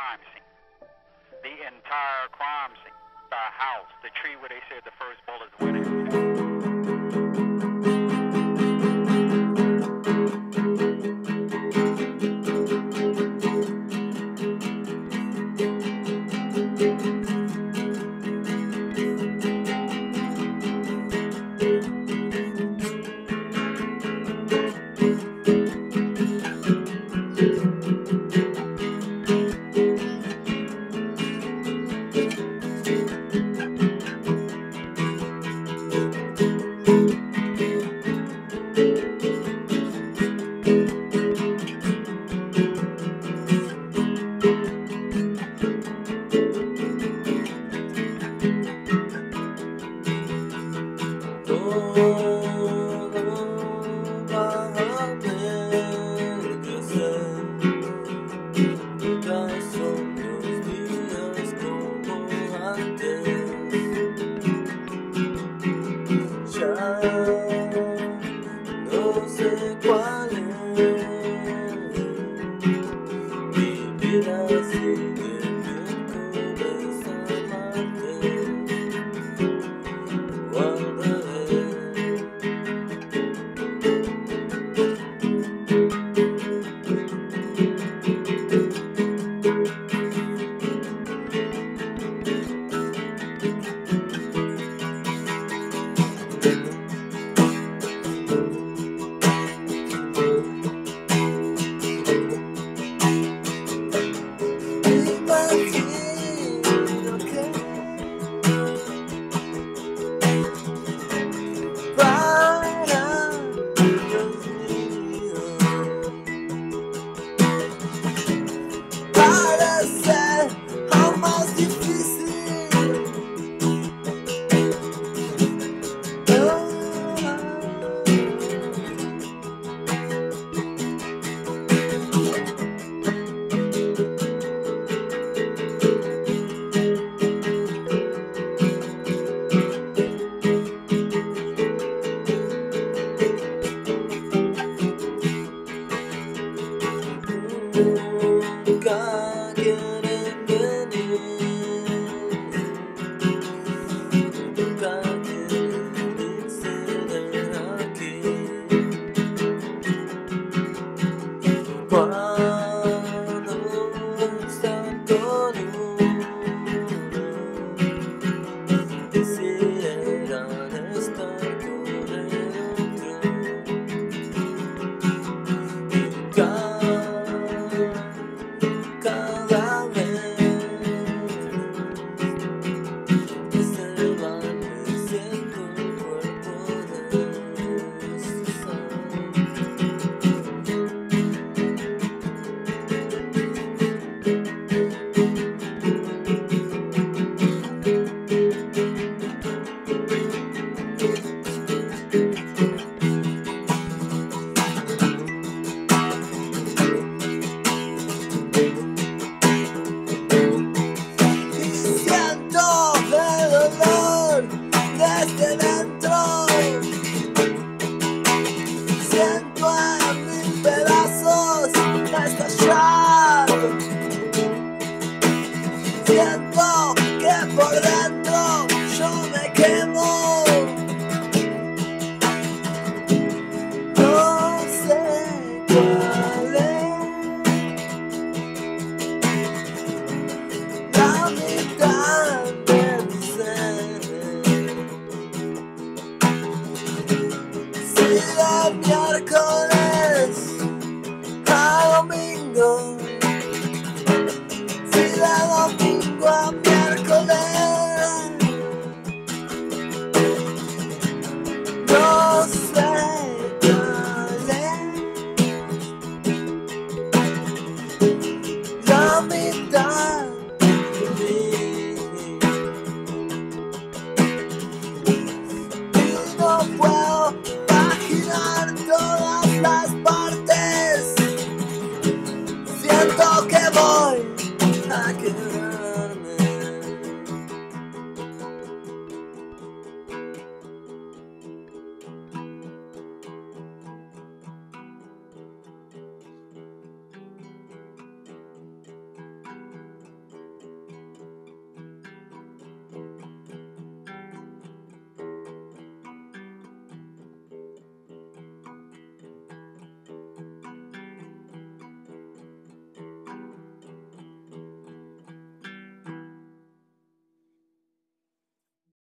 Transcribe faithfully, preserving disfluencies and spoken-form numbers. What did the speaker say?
crime scene. The entire crime scene. The house, the tree where they said the first bullets went into. No sé cuál es mi vida sigue miércoles a martes, guardaré. Nunca quieren venir, nunca quieren irse de aquí. Cuando están todo quisieran estar por dentro. Cada vez que se van, siento cuerpo destrozar. Desde dentro, siento en mil pedazos estallar. Siento que por dentro yo me quemo. No sé cuál es la mitad de mi ser. De miércoles a domingo, si de domingo a miércoles, no sé cuál es la mitad